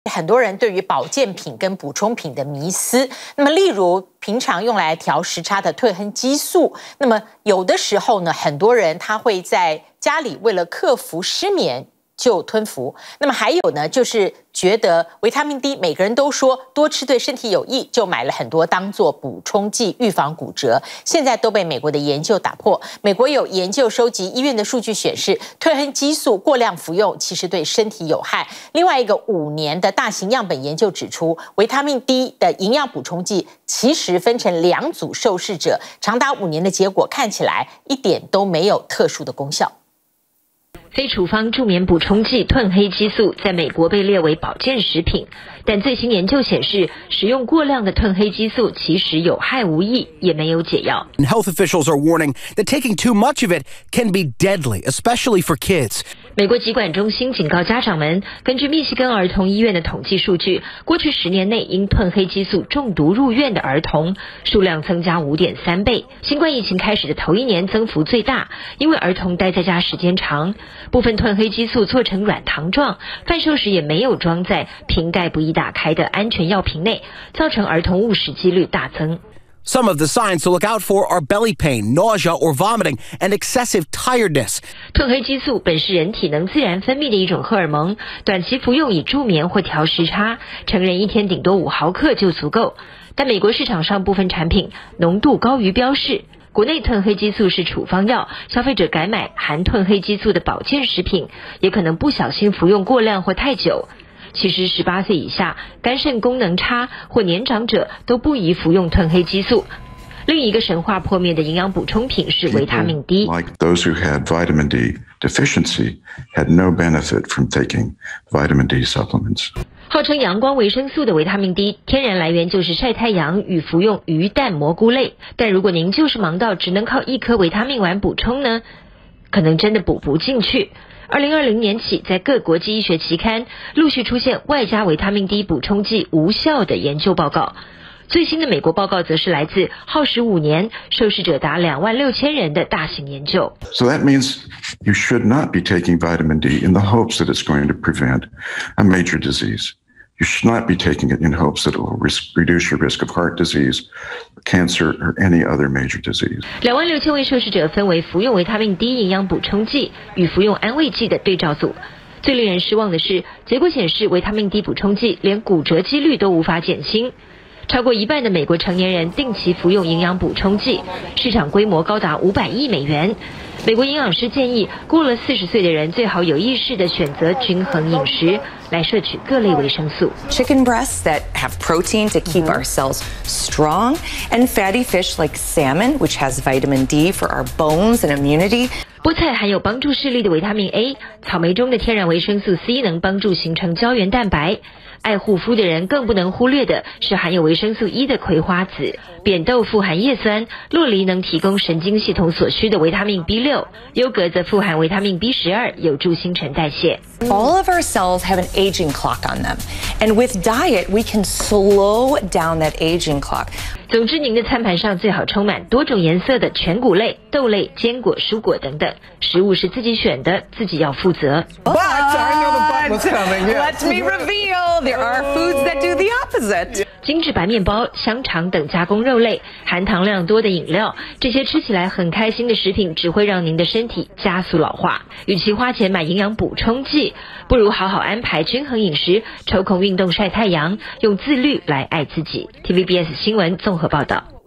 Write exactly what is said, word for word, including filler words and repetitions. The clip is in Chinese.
很多人对于保健品跟补充品的迷思。那么，例如平常用来调时差的褪黑激素，那么有的时候呢，很多人他会在家里为了克服失眠就吞服。那么还有呢，就是觉得维他命 D， 每个人都说多吃对身体有益，就买了很多当做补充剂，预防骨折。现在都被美国的研究打破。美国有研究收集医院的数据显示，褪黑激素过量服用其实对身体有害。另外一个五年的大型样本研究指出，维他命 D 的营养补充剂其实分成两组受试者，长达五年的结果看起来一点都没有特殊的功效。 非处方助眠补充剂褪黑激素在美国被列为保健食品，但最新研究显示，使用过量的褪黑激素其实有害无益，也没有解药。 Health officials are warning that taking too much of it can be deadly, especially for kids. 美国疾管中心警告家长们，根据密西根儿童医院的统计数据，过去十年内因褪黑激素中毒入院的儿童数量增加 五点三倍。新冠疫情开始的头一年增幅最大，因为儿童待在家时间长。部分褪黑激素做成软糖状，贩售时也没有装在瓶盖不易打开的安全药瓶内，造成儿童误食几率大增。 Some of the signs to look out for are belly pain, nausea or vomiting, and excessive tiredness. 褪黑激素本是人体能自然分泌的一种荷尔蒙，短期服用以助眠或调时差，成人一天顶多五毫克就足够。但美国市场上部分产品浓度高于标示。国内褪黑激素是处方药，消费者改买含褪黑激素的保健食品，也可能不小心服用过量或太久。其实十八岁以下、肝肾功能差或年长者都不宜服用褪黑激素。另一个神话破灭的营养补充品是维他命 D。 Like those who had vitamin D deficiency had no benefit from taking vitamin D supplements. 号称阳光维生素的维他命 D， 天然来源就是晒太阳与服用鱼蛋蘑菇类。但如果您就是忙到只能靠一颗维他命丸补充呢，可能真的补不进去。二零二零年起，在各国际医学期刊陆续出现外加维他命 D 补充剂无效的研究报告。最新的美国报告则是来自耗时五年、受试者达两万六千人的大型研究。 So that means you should not be taking vitamin D in the hopes that it's going to prevent a major disease. You should not be taking it in hopes that it will risk, reduce your risk of heart disease, cancer, or any other major disease. 两万六千位受试者分为服用维他命 D 营养补充剂与服用安慰剂的对照组。最令人失望的是，结果显示维他命 D 补充剂连骨折几率都无法减轻。超过一半的美国成年人定期服用营养补充剂，市场规模高达五百亿美元。美国营养师建议，过了四十岁的人最好有意识地选择均衡饮食，来摄取各类维生素。 Chicken breasts that have protein to keep our cells strong, and fatty fish like salmon, which has vitamin D for our bones and immunity. 菠菜含有帮助视力的维他命 A， 草莓中的天然维生素 C 能帮助形成胶原蛋白。爱护肤的人更不能忽略的是含有维生素 E 的葵花籽，扁豆富含叶酸，洛梨能提供神经系统所需的维他命 B 六， 优格则富含维他命 B 十二， 有助新陈代谢。 All of our cells have an aging clock on them, and with diet we can slow down that aging clock. 总之，您的餐盘上最好充满多种颜色的全谷类、豆类、坚果、蔬果等等。食物是自己选的，自己要负责。 But I know the but was coming. Yeah. Let me reveal, there are foods that do the opposite. 精致白面包、香肠等加工肉类、含糖量多的饮料，这些吃起来很开心的食品，只会让您的身体加速老化。与其花钱买营养补充剂，不如好好安排均衡饮食，抽空运动晒太阳，用自律来爱自己。T V B S 新闻综合报道。